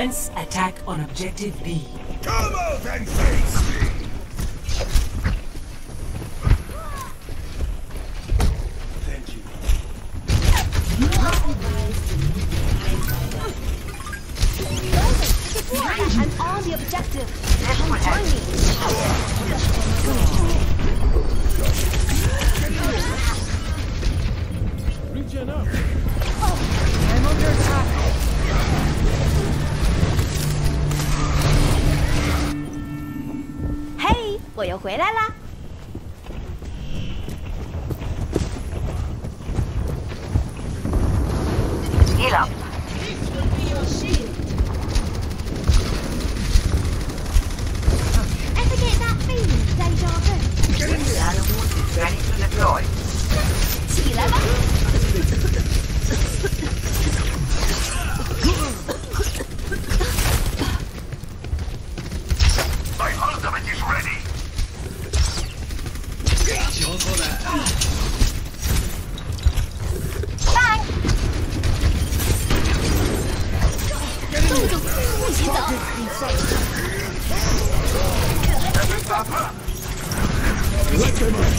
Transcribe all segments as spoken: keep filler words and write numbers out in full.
Commence attack on objective B. Come out and face me! Thank you. I'm on the objective. Come join me. Regen up. I'm under attack. Hey, 我又回来啦。 Heal up. Ever get that feeling, deja vu? Get in there. Animals is ready to deploy. 起来吧。 My ultimate is ready. Bang！ 动作不许走。 Let them up.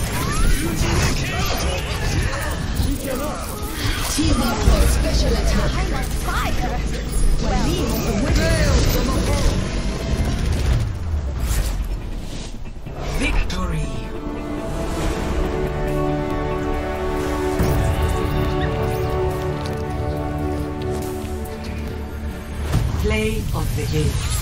Team for special attack. I'm on fire. Victory! Play of the game.